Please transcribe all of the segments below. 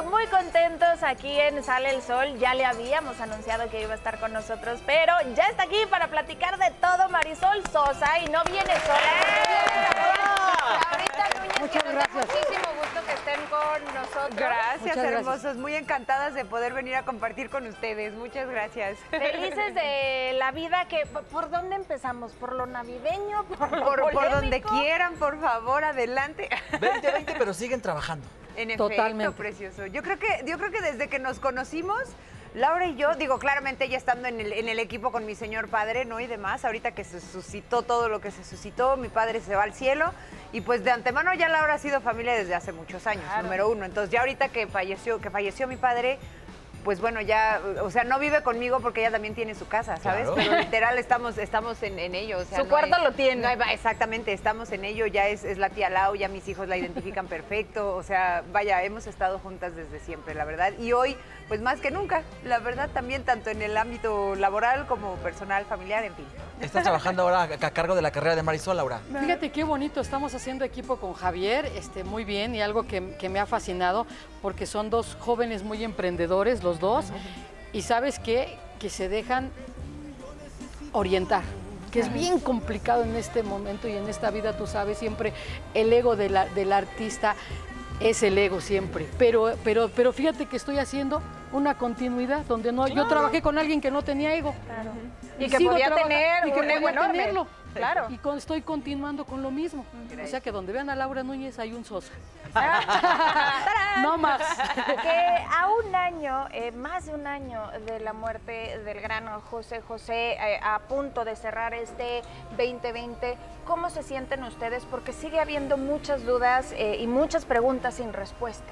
muy contentos aquí en Sale el Sol. Ya le habíamos anunciado que iba a estar con nosotros, pero ya está aquí para platicar de todo Marisol Sosa y no viene sola. Ahorita Núñez, muchas gracias. Muchísimo gusto que estén con nosotros. Gracias, hermosos. Muy encantadas de poder venir a compartir con ustedes. Muchas gracias. Felices de la vida. ¿Por dónde empezamos? ¿Por lo navideño? ¿Por donde quieran, por favor, adelante. 2020, pero siguen trabajando. En efecto, totalmente. precioso. Yo creo que desde que nos conocimos, Laura y yo, digo, claramente ya estando en el equipo con mi señor padre, ¿no? Y demás, ahorita que se suscitó todo lo que se suscitó, mi padre se va al cielo, y pues de antemano ya Laura ha sido familia desde hace muchos años, claro. Número uno. Entonces ya ahorita que falleció mi padre, pues bueno, ya, o sea, no vive conmigo porque ella también tiene su casa, ¿sabes? Claro. Pero literal estamos en ello. O sea, su cuarto lo tiene. Exactamente, estamos en ello, ya es la tía Lau, ya mis hijos la identifican perfecto, o sea, vaya, hemos estado juntas desde siempre, la verdad. Y hoy, pues más que nunca, la verdad también, tanto en el ámbito laboral como personal, familiar, en fin. ¿Estás trabajando ahora a cargo de la carrera de Marisol, Laura? Fíjate qué bonito, estamos haciendo equipo con Javier, muy bien, y algo que me ha fascinado, porque son dos jóvenes muy emprendedores, los dos, y ¿sabes qué? Que se dejan orientar, que es bien complicado en este momento y en esta vida, tú sabes, siempre el ego del artista es el ego siempre, pero fíjate que estoy haciendo una continuidad donde no, yo trabajé con alguien que no tenía ego. Claro. Y que podía tener un ego enorme. Claro. Y estoy continuando con lo mismo. O sea que donde vean a Laura Núñez hay un Sosa. No más. Que a un año, más de un año de la muerte del gran José José, a punto de cerrar este 2020, ¿cómo se sienten ustedes? Porque sigue habiendo muchas dudas y muchas preguntas sin respuesta.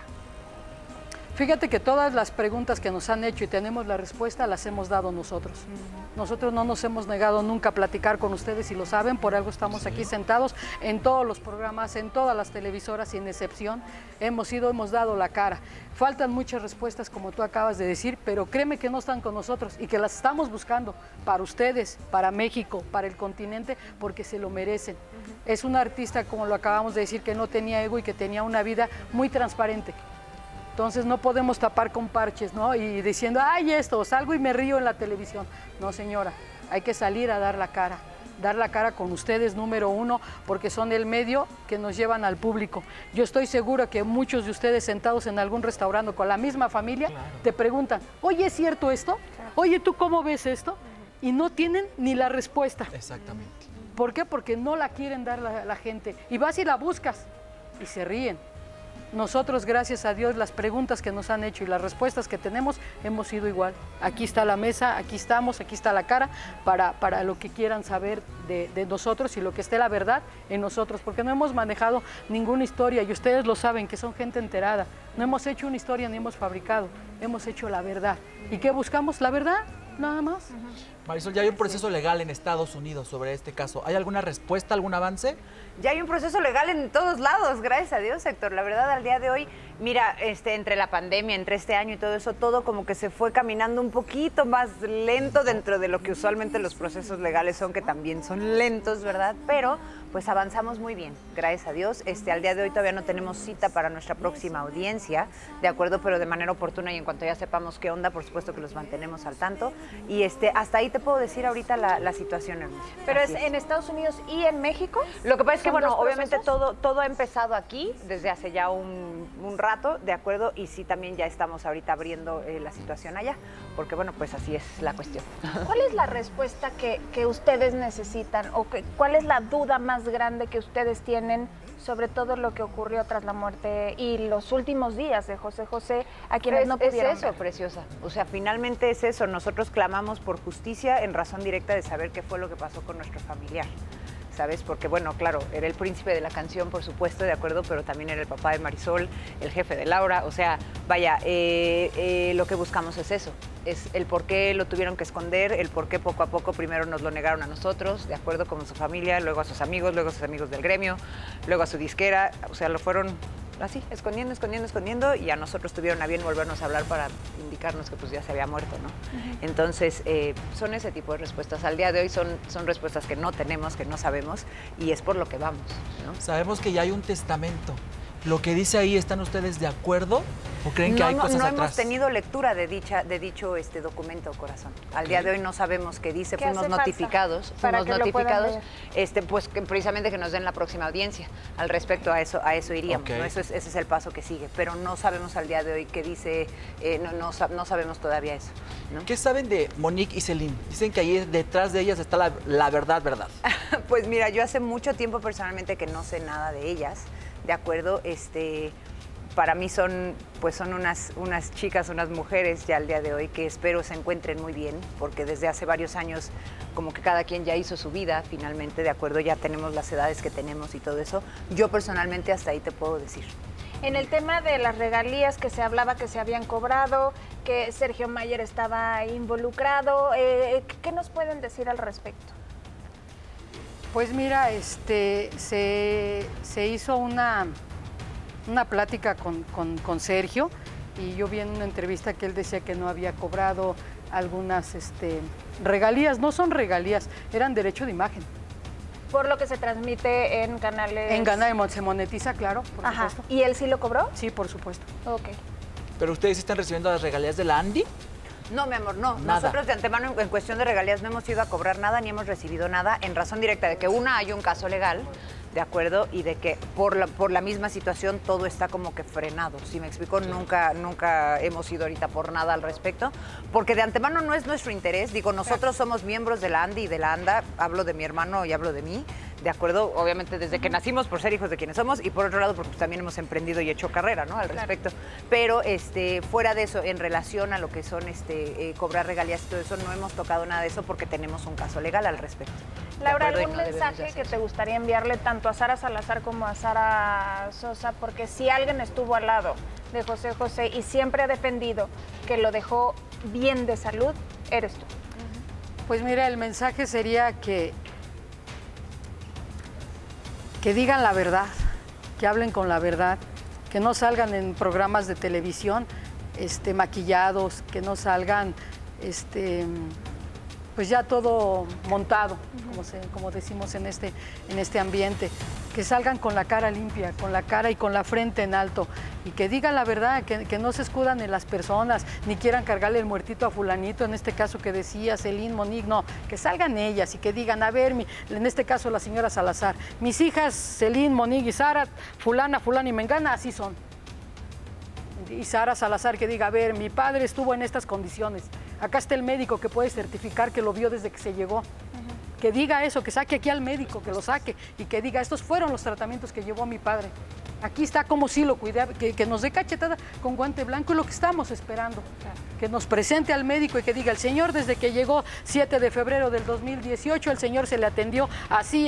Fíjate que todas las preguntas que nos han hecho y tenemos la respuesta las hemos dado nosotros. Nosotros no nos hemos negado nunca a platicar con ustedes y lo saben, por algo estamos aquí sentados en todos los programas, en todas las televisoras, sin excepción. Hemos dado la cara. Faltan muchas respuestas, como tú acabas de decir, pero créeme que no están con nosotros y que las estamos buscando para ustedes, para México, para el continente, porque se lo merecen. Es un artista, como lo acabamos de decir, que no tenía ego y que tenía una vida muy transparente. Entonces no podemos tapar con parches, ¿no? Y diciendo, ay, esto, salgo y me río en la televisión. No, señora, hay que salir a dar la cara con ustedes, número uno, porque son el medio que nos llevan al público. Yo estoy segura que muchos de ustedes sentados en algún restaurante con la misma familia, claro, te preguntan, oye, ¿es cierto esto? Oye, ¿tú cómo ves esto? Y no tienen ni la respuesta. Exactamente. ¿Por qué? Porque no la quieren dar la gente. Y vas y la buscas y se ríen. Nosotros, gracias a Dios, las preguntas que nos han hecho y las respuestas que tenemos, hemos sido igual. Aquí está la mesa, aquí estamos, aquí está la cara, para lo que quieran saber de nosotros y lo que esté la verdad en nosotros, porque no hemos manejado ninguna historia y ustedes lo saben, que son gente enterada. No hemos hecho una historia ni hemos fabricado, hemos hecho la verdad. ¿Y qué buscamos? La verdad, nada más. Marisol, ya hay un proceso legal en Estados Unidos sobre este caso. ¿Hay alguna respuesta, algún avance? Ya hay un proceso legal en todos lados, gracias a Dios, Héctor. La verdad, al día de hoy, mira, entre la pandemia, entre este año y todo eso, todo como que se fue caminando un poquito más lento dentro de lo que usualmente los procesos legales son, que también son lentos, ¿verdad? Pero pues avanzamos muy bien, gracias a Dios. Al día de hoy todavía no tenemos cita para nuestra próxima audiencia, ¿de acuerdo? Pero de manera oportuna y en cuanto ya sepamos qué onda, por supuesto que los mantenemos al tanto. Y hasta ahí te puedo decir ahorita la situación, hermosa. ¿Pero es en Estados Unidos y en México? Lo que pasa es que, bueno, obviamente todo ha empezado aquí desde hace ya un rato, ¿de acuerdo? Y sí, también ya estamos ahorita abriendo la situación allá, porque, bueno, pues así es la cuestión. ¿Cuál es la respuesta que ustedes necesitan o cuál es la duda más grande que ustedes tienen sobre todo lo que ocurrió tras la muerte y los últimos días de José José, a quienes no pudieron ver? Es eso, preciosa. O sea, finalmente es eso. Nosotros clamamos por justicia en razón directa de saber qué fue lo que pasó con nuestro familiar, ¿sabes? Porque, bueno, claro, era el príncipe de la canción, por supuesto, de acuerdo, pero también era el papá de Marisol, el jefe de Laura. O sea, vaya, lo que buscamos es eso. Es el por qué lo tuvieron que esconder, el por qué poco a poco primero nos lo negaron a nosotros, de acuerdo, como su familia, luego a sus amigos del gremio, luego a su disquera. O sea, lo fueron así, escondiendo, y a nosotros tuvieron a bien volvernos a hablar para indicarnos que pues ya se había muerto, ¿no? Entonces, son ese tipo de respuestas. Al día de hoy son respuestas que no tenemos, que no sabemos, y es por lo que vamos, ¿no? Sabemos que ya hay un testamento lo que dice ahí, ¿están ustedes de acuerdo o creen que hay cosas no atrás? hemos tenido lectura de dicho documento, corazón. Al día de hoy no sabemos qué dice, fuimos notificados, pues que precisamente que nos den la próxima audiencia. Al respecto a eso iríamos, ¿no? Ese es el paso que sigue, pero no sabemos al día de hoy qué dice, no sabemos todavía eso, ¿no? ¿Qué saben de Monique y Celine? Dicen que ahí detrás de ellas está la verdad. Pues mira, yo hace mucho tiempo personalmente que no sé nada de ellas, ¿de acuerdo? Para mí son unas chicas, unas mujeres ya al día de hoy que espero se encuentren muy bien, porque desde hace varios años como que cada quien ya hizo su vida finalmente, ¿de acuerdo? Ya tenemos las edades que tenemos y todo eso. Yo personalmente hasta ahí te puedo decir. En el tema de las regalías que se hablaba que se habían cobrado, que Sergio Mayer estaba involucrado, ¿qué nos pueden decir al respecto? Pues mira, se hizo una plática con Sergio y yo vi en una entrevista que él decía que no había cobrado algunas regalías. No son regalías, eran derecho de imagen. Por lo que se transmite en canales... En canales se monetiza, claro, por supuesto. ¿Y él sí lo cobró? Sí, por supuesto. Ok. ¿Pero ustedes están recibiendo las regalías de la Andy? No, mi amor, no. Nada. Nosotros de antemano en cuestión de regalías no hemos ido a cobrar nada ni hemos recibido nada en razón directa de que hay un caso legal, ¿de acuerdo? Y de que por la misma situación todo está como que frenado. Si me explico, nunca hemos ido ahorita por nada al respecto, porque de antemano no es nuestro interés. Digo, nosotros somos miembros de la Andy y de la ANDA, hablo de mi hermano y hablo de mí, ¿de acuerdo? Obviamente desde que nacimos por ser hijos de quienes somos y por otro lado porque también hemos emprendido y hecho carrera, ¿no? Al respecto. Pero fuera de eso, en relación a lo que son cobrar regalías y todo eso, no hemos tocado nada de eso porque tenemos un caso legal al respecto. Laura, ¿algún mensaje que te gustaría enviarle tanto a Sara Salazar como a Sara Sosa? Porque si alguien estuvo al lado de José José y siempre ha defendido que lo dejó bien de salud, eres tú. Pues mira, el mensaje sería que digan la verdad, que hablen con la verdad, que no salgan en programas de televisión maquillados, que no salgan pues ya todo montado, como decimos en este ambiente, que salgan con la cara limpia, con la cara y con la frente en alto, y que digan la verdad, que no se escudan en las personas, ni quieran cargarle el muertito a fulanito, en este caso que decía Celine, Monique, no, que salgan ellas y que digan, a ver, en este caso la señora Salazar, mis hijas Celine, Monique y Sara, fulana y mengana, así son. Y Sara Salazar que diga, a ver, mi padre estuvo en estas condiciones, acá está el médico que puede certificar que lo vio desde que se llegó. Que diga eso, que saque aquí al médico, que lo saque y que diga, estos fueron los tratamientos que llevó mi padre. Aquí está como sí lo cuidé, que nos dé cachetada con guante blanco y lo que estamos esperando. Que nos presente al médico y que diga, el señor desde que llegó 7 de febrero del 2018, el señor se le atendió así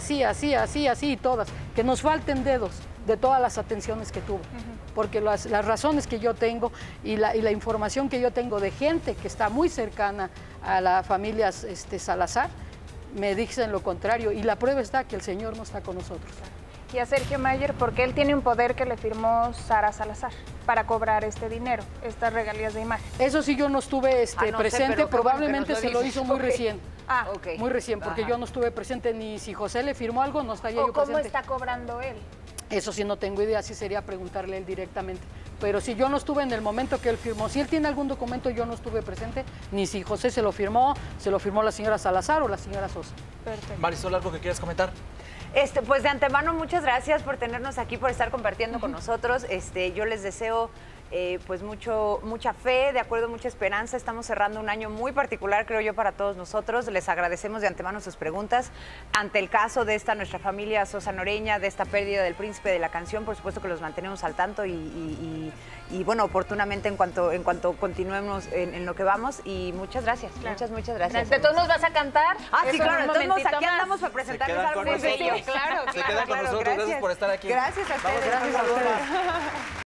y todas. Que nos falten dedos de todas las atenciones que tuvo. Porque las razones que yo tengo y la información que yo tengo de gente que está muy cercana a la familia Salazar, me dicen lo contrario y la prueba está que el señor no está con nosotros. Y a Sergio Mayer, porque él tiene un poder que le firmó Sara Salazar para cobrar este dinero, estas regalías de imagen. Eso sí, yo no estuve presente, pero probablemente se lo hizo muy recién. Muy recién, porque Ajá. yo no estuve presente ni si José le firmó algo, no estaría yo presente. ¿Cómo está cobrando él? Eso sí no tengo idea, sí sería preguntarle a él directamente. Pero si yo no estuve en el momento que él firmó, si él tiene algún documento, yo no estuve presente, ni si José se lo firmó la señora Salazar o la señora Sosa. Perfecto. Marisol, ¿algo que quieras comentar? Pues de antemano, muchas gracias por tenernos aquí, por estar compartiendo con nosotros. Yo les deseo pues mucha fe, de acuerdo, mucha esperanza. Estamos cerrando un año muy particular, creo yo, para todos nosotros. Les agradecemos de antemano sus preguntas. Ante el caso de nuestra familia Sosa Noreña, de esta pérdida del príncipe de la canción, por supuesto que los mantenemos al tanto y bueno, oportunamente en cuanto continuemos en lo que vamos. Y muchas gracias, Claro. muchas gracias. ¿De todos nos vas a cantar? Sí, Eso claro, en un entonces momentito aquí más. andamos para presentarles quedan algo con muy bello. nosotros. Claro, Se quedan con nosotros, gracias por estar aquí. Gracias a ustedes. Gracias a ustedes.